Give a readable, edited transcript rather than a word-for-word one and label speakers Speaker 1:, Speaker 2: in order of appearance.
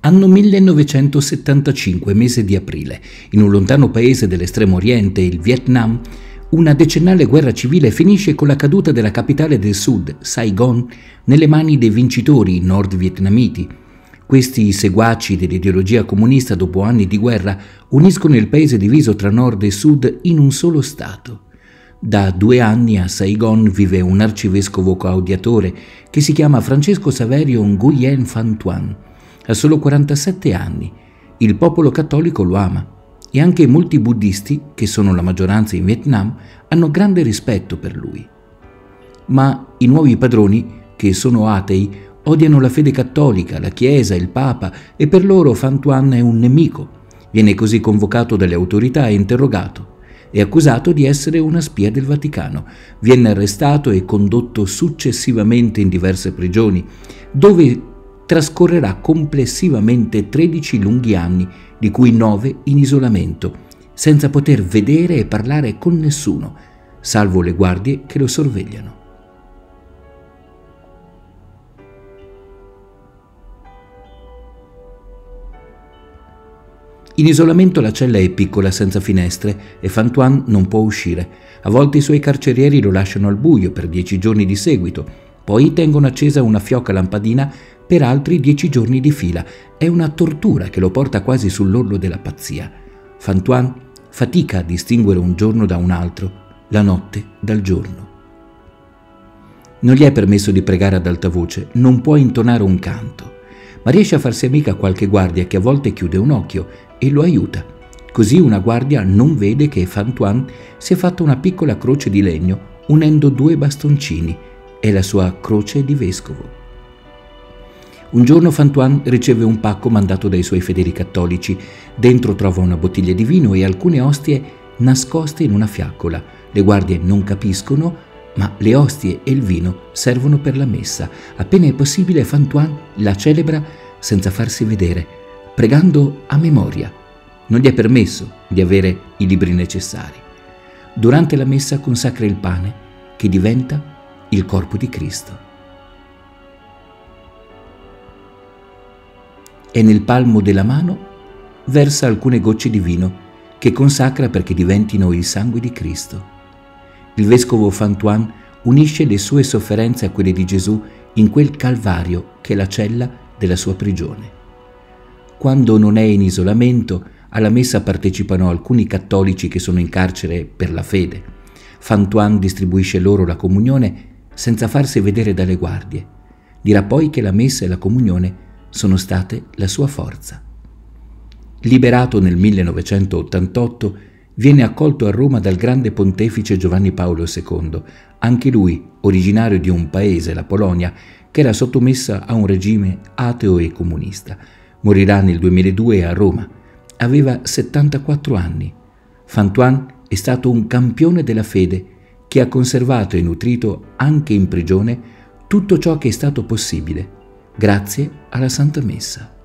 Speaker 1: Anno 1975, mese di aprile. In un lontano paese dell'estremo oriente, il Vietnam, una decennale guerra civile finisce con la caduta della capitale del sud, Saigon, nelle mani dei vincitori nord-vietnamiti. Questi seguaci dell'ideologia comunista, dopo anni di guerra, uniscono il paese diviso tra nord e sud in un solo stato. Da 2 anni a Saigon vive un arcivescovo coadiatore che si chiama Francesco Saverio Nguyen Phan Thuan. Ha solo 47 anni. Il popolo cattolico lo ama e anche molti buddisti, che sono la maggioranza in Vietnam, hanno grande rispetto per lui. Ma i nuovi padroni, che sono atei, odiano la fede cattolica, la Chiesa, il Papa, e per loro Phan Thuan è un nemico. Viene così convocato dalle autorità e interrogato. È accusato di essere una spia del Vaticano. Viene arrestato e condotto successivamente in diverse prigioni, dove trascorrerà complessivamente 13 lunghi anni, di cui 9 in isolamento, senza poter vedere e parlare con nessuno, salvo le guardie che lo sorvegliano. In isolamento la cella è piccola, senza finestre, e Phan Thuan non può uscire. A volte i suoi carcerieri lo lasciano al buio per 10 giorni di seguito, poi tengono accesa una fioca lampadina per altri 10 giorni di fila. È una tortura che lo porta quasi sull'orlo della pazzia. Phan Thuan fatica a distinguere un giorno da un altro, la notte dal giorno. Non gli è permesso di pregare ad alta voce, non può intonare un canto, ma riesce a farsi amica qualche guardia che a volte chiude un occhio e lo aiuta. Così una guardia non vede che Phan Thuan si è fatta una piccola croce di legno unendo 2 bastoncini. È la sua croce di vescovo. Un giorno Phan Thuan riceve un pacco mandato dai suoi fedeli cattolici. Dentro trova una bottiglia di vino e alcune ostie nascoste in una fiaccola. Le guardie non capiscono, ma le ostie e il vino servono per la messa. Appena è possibile, Phan Thuan la celebra senza farsi vedere, pregando a memoria. Non gli è permesso di avere i libri necessari. Durante la messa consacra il pane, che diventa il corpo di Cristo. E nel palmo della mano versa alcune gocce di vino che consacra perché diventino il sangue di Cristo. Il vescovo Phan Thuan unisce le sue sofferenze a quelle di Gesù in quel Calvario che è la cella della sua prigione. Quando non è in isolamento, alla messa partecipano alcuni cattolici che sono in carcere per la fede. Phan Thuan distribuisce loro la comunione senza farsi vedere dalle guardie. Dirà poi che la messa e la comunione sono state la sua forza. Liberato nel 1988, viene accolto a Roma dal grande pontefice Giovanni Paolo II, anche lui originario di un paese, la Polonia, che era sottomessa a un regime ateo e comunista. Morirà nel 2002 a Roma. Aveva 74 anni. Phan Thuan è stato un campione della fede che ha conservato e nutrito anche in prigione tutto ciò che è stato possibile, grazie alla Santa Messa.